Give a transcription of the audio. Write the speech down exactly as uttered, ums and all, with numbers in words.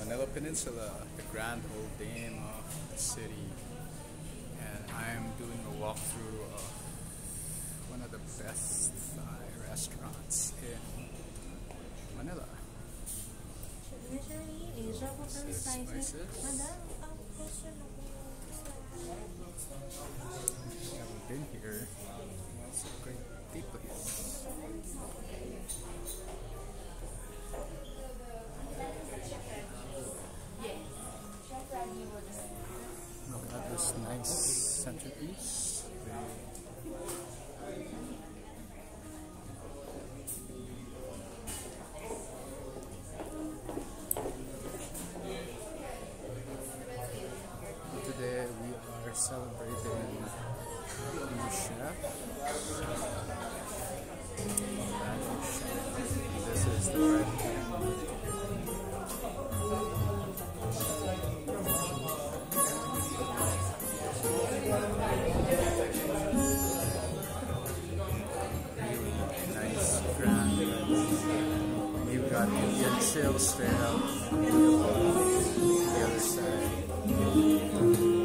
Manila Peninsula, the grand old dame of the city, and I'm doing a walkthrough of one of the best Thai restaurants in Manila. This is spices. I've been here. It's a great tea place. Look at this nice centerpiece. Today we are celebrating new chef. This is the bread. Nice, grand. You've got Indian chill straight up on the other side.